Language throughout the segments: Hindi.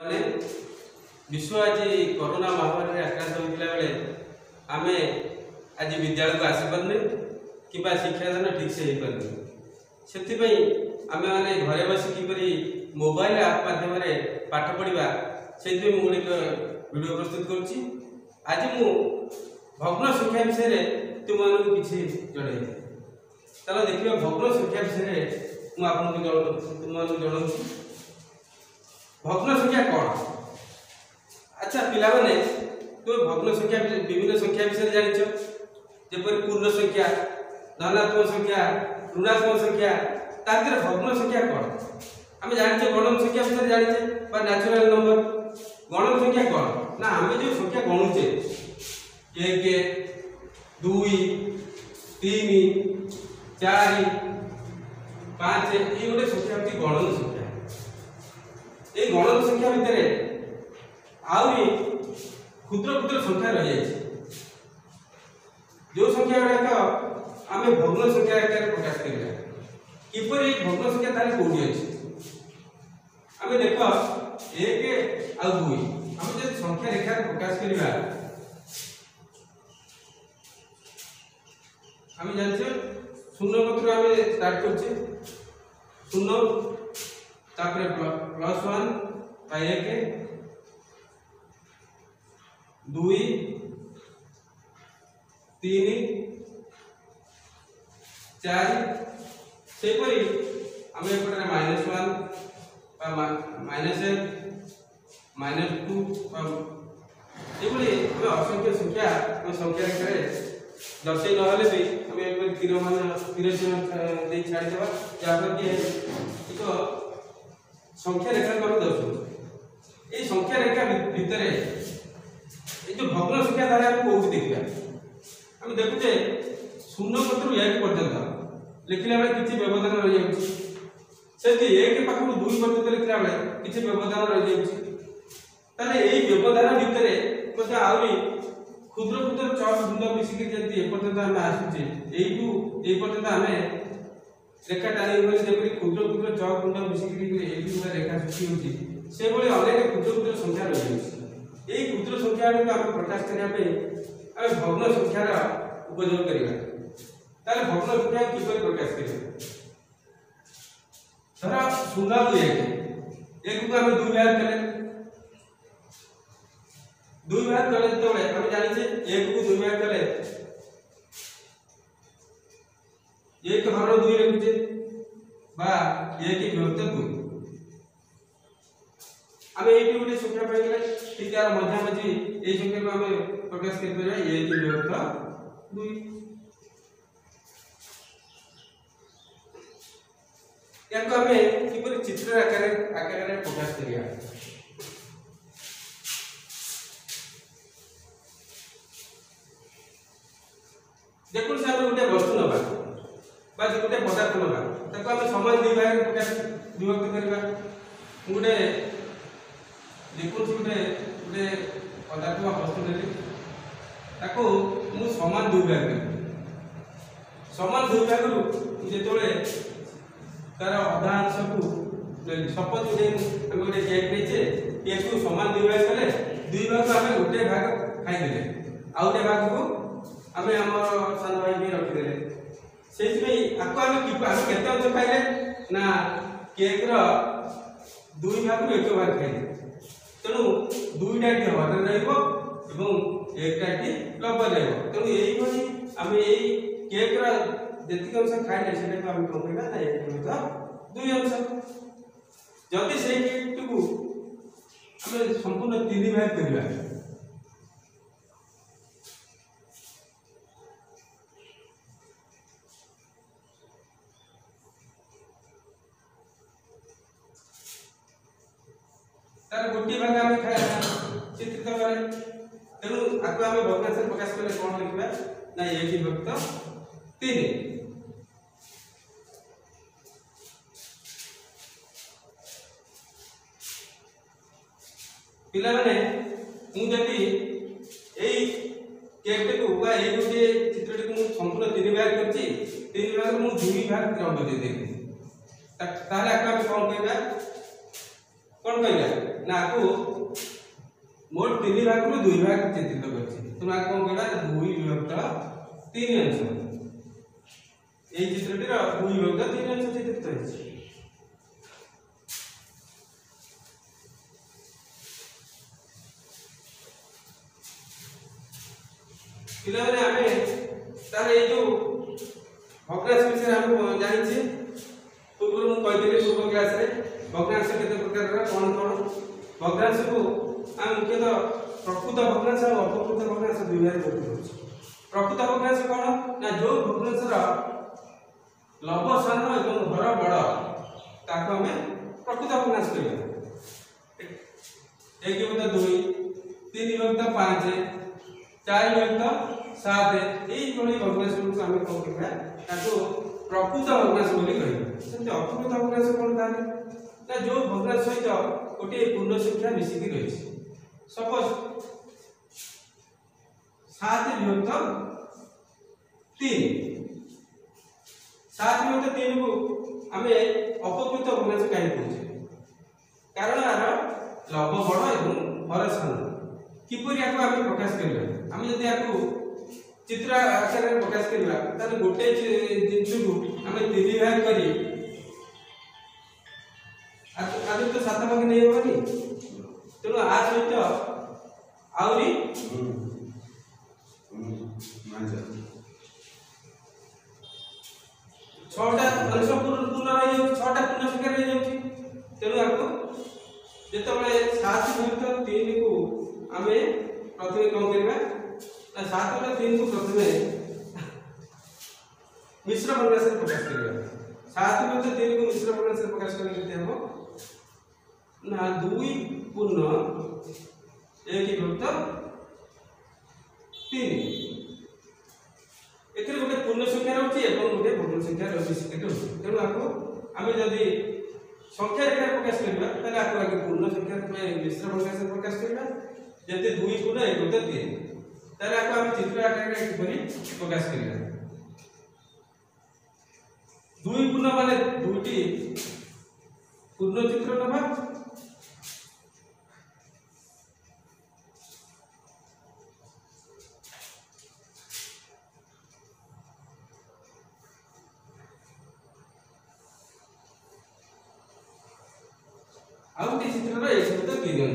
माने विश्व आज कोरोना महामारी आक्रांत होता बेले आम आज विद्यालय को आसी पारे कि शिक्षादान ठीक से हो पारे से आम मैंने घरे बस किपरि मोबाइल आप माध्यम पाठ पढ़ा से मुझे वीडियो प्रस्तुत करुच्ची। आज मु भग्न संख्या विषय तुम किसी जन चलो देखिए भग्न संख्या विषय मुझे जनाऊँ भग्न संख्या कौन। अच्छा पिला माने तुम भग्न संख्या विभिन्न संख्या विषय जान जपर पूर्ण संख्या धनात्मक संख्या ऋणात्मक संख्या तार भग्न संख्या कौन आम जाने गणन संख्या विषय जाने नेचुरल नंबर गणन संख्या कौन ना आम जो संख्या गणुचे 1 2 3 4 5 ये गोटे संख्या होती गणन संख्या। ये गणन संख्या भितर आहरी क्षुद्र क्षुद्र संख्या रही जो संख्या गुड़ाक आम भग्न संख्या प्रकाश करा किपर भग्न संख्या तार कौटी अच्छे आम देख 1 आ 2 आम जो संख्या रेखा प्रकाश करवा आम जानते शून्य पत्र आम स्टार्ट कर 0 +1 1 2 3 4 से आम एपटे -1 -2 ये असंख्य संख्या संख्या रेखा दर्शई ना भी आम तीर मान तीर छाड़ीदेवा जहाँफल कि एक संख्या रेखा को दर्शाऊ ये संख्या रेखा भितर ये जो भग्न संख्या तार आम कौट देखा आम देखुचे 0 कतु 1 पर्यंत लिखला बेले किसी व्यवधान रही जाती 1 पाखु 2 पर्यंत लिखला बेले किसी व्यवधान रही जाती यही व्यवधान भितर आहरी क्षुद्र क्षुद्र चक गुंड मिसिक जमी एपर्यंत आम आसूचे यही पर्यंत आम रेखा टाणी जब क्षुद्र क्षुद्र चक गुंड मिसिक रेखा सृष्टि होती से अनेक क्षुद्र क्षुद्र संख्या रही यही क्षुद्र संख्या आम प्रकाश करने आम भग्न संख्यार उपयोग करवा भग्न संख्या किपर प्रकाश कर धर 0 को 1 को आम 2 भाग कले 2 भाग कले जो आम जाने 1 को 2 भाग कले 1 हर 2 लिखुचे बा 1 विभक्त 2 आम ये गोटे संख्या पाइले ठीक यार मझामझी ये संख्या को आम प्रकाश कर 1 विभक्त 2 या आम किपर चित्र आकार प्रकाश करिया देखो से आम गोटे वस्तु नवा गोटे पदार्थ नवा आम समान 2 भाग प्रकाश विभक्त करवा गोटे देखो गोटे गोटे पदार्थ वस्तु ने समान 2 भाग समान 2 भाग जो तार अधा अंश को सपोज गोटे केक नहीं केक को समान 2 भाग कले 2 भाग आम गोटे भाग खाईदे आउ गोटे भाग को आम आम सान भाई भी रखीदे से आम केते अंश खाइले ना केक 2 भाग रु 1 भाग खाइले तेणु 2टा हर रहा लभ तेणु यही आम यही केक जी अंश खाइले से कौन कहना 2 अंश जदि से केक टी आम संपूर्ण 3 भाग करवा तार गोटे भाग आम चित्रित करें तेणु आपको आम भग्नांश प्रकाश कले कौन लिखा ना 1 विभक्त 3 पिला माने मुझे केक को गोटे चित्र को संपूर्ण 3 भाग कर 3 भाग मुझे 2 भाग रंग दे कौन कहना ना आपको मोट 3 भाग रु 2 भाग चित्रित करछि तुम आ कोन कहला 2 विभक्त 3 अंश এই চিত্রটির 2 বিভক্ত 3 অংশ চিত্রিত হয়েছে। পিলাମାନେ ଆମେ ତାର এই जो भग्नांश विषय हम जानिछे पूर्व मु कहथिले पूर्व क्लास रे भग्नांश केते प्रकार कोन कोन भग्नांश को हम मुख्यतः प्रकृत भग्नांश और अप्रकृत भग्नांश दुई भाग करछि। प्रकृत भग्नांश कोन ना जो भग्नांश रा लव सान एवं घर बड़ ताको हमें प्रकृत भग्नांश कहबा। 1 विभक्त 2 3 विभक्त 5 4 विभक्त 7 এই ভଳି ভগ্নাংশ को हम कोन कहबा ताको प्रकृत भग्नांश बोली कहबा। सेते अप्रकृत भग्नांश कोन ताने ना जो भग्नांश सहित गोटे पूर्ण संख्या मिसिकी रहिছে सपोज 7 विभक्त 3 7 विभक्त 3 को हमें अपकृत भग्नांश कहि कहछे कारण यार लव बड़ एवं हर सान किपरि याको हम प्रकाश करबा। हम यदि याको चित्र आकार में प्रकाश करबा ताले गोटे जिंस को हम 3 भाग करी आदि तो 7 भाग नहीं होबनी तेणु आ सहित आउरी 6टा अंश पूर्ण रही 6टा पूर्ण संख्या रही जाउची तेणु आपको जेतबले 7 विभक्त 3 को हमें प्रथमे कोन करबा ना 7 + 3 को प्रथमे मिश्र भग्नांश से प्रकाश करबा। 7 विभक्त 3 को मिश्र भग्नांश से प्रकाश करले केते हो ना 2 पूर्ण 1 विभक्त 3 एथरे गोटे पूर्ण संख्या रहउची एवं गोटे भग्न संख्या रहउची सेकेट होची तेणु आपको आमे जदी संख्या रेखा प्रकाश करबा ताले आपको आगे पूर्ण संख्या में मिश्र भग्नांश से प्रकाश करबा जते 2 पूर्ण 1 विभक्त 3 ताले आपको हम चित्र आकार में किपरि प्रकाश करबा। 2 पूर्ण माने दुटी पूर्ण चित्र नबा आउ टी चित्र रे 1 विभक्त 3 अंश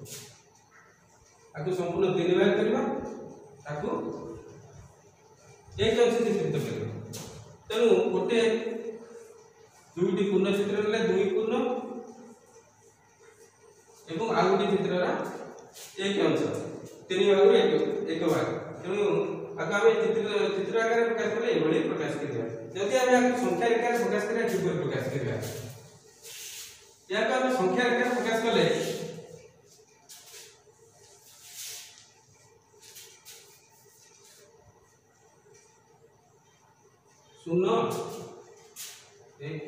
आको संपूर्ण 3 भाग करबा ताको 1 अंश चित्रित करबा। तेणु गोटे दुईटी पूर्ण चित्र ले 2 पूर्ण एवं आ गोटे चित्र रा 1 अंश 3 भाग रे 1 भाग तेणु आको हम चित्र आकार प्रकाश करले एभली प्रकाश करबा। जदि हम संख्या आकार प्रकाश करबा किपर प्रकाश करबा या तो हम संख्या आकार प्रकाश करले 0 1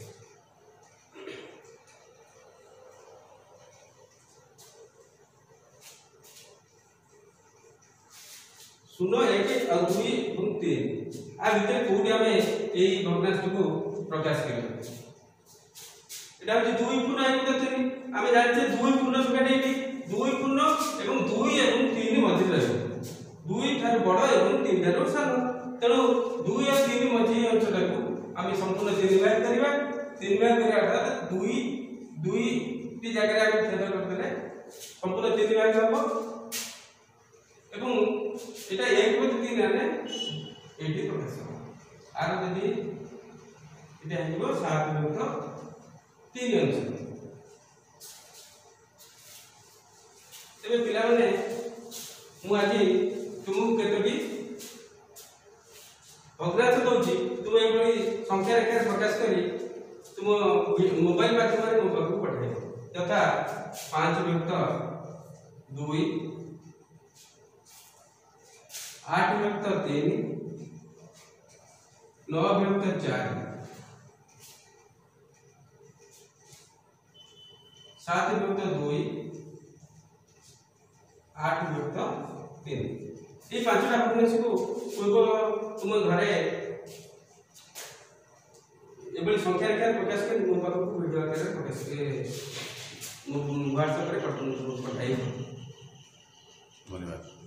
0 1 और 2 और 3 आ भीतर कोडी हमें एई भग्नांश को प्रकाश करबा। एटा हम 2 पूर्ण 1 विभक्त 3 हमें जानते 2 पूर्ण संख्या एटी 2 पूर्ण एवं 2 एवं 3 मध्य रहबो 2 थार बड़ एवं 3 थार सान तेणु 2 और 3 मध्य अंशटा को हम संपूर्ण 3 भाग करबा 3 भाग करिया अर्थात 2 टी जगह हम छेद करदेले संपूर्ण 3 भाग हबो एवं एटा 1 विभक्त 3 आने एटी प्रकाश हो आर यदि एटा हेबो 7 विभक्त 3 अंश। तबे पिला माने मु आजि तुमु केतोटी भग्नांश दउची तुम एभली संख्या रेखा प्रकाश करी तुम मोबाइल माध्यम रे मोबाइल को पठाइ तथा 5 विभक्त 2 8 विभक्त 3 9 विभक्त 4 7 विभक्त 2 8 विभक्त 3 ये पांचटा भग्नांश को पूर्व तुम घरे एबली संख्या रेखा प्रकाश कर मो पाखु वीडियो आकार प्रकाश व्हाट्सएप रे पठाइब। धन्यवाद।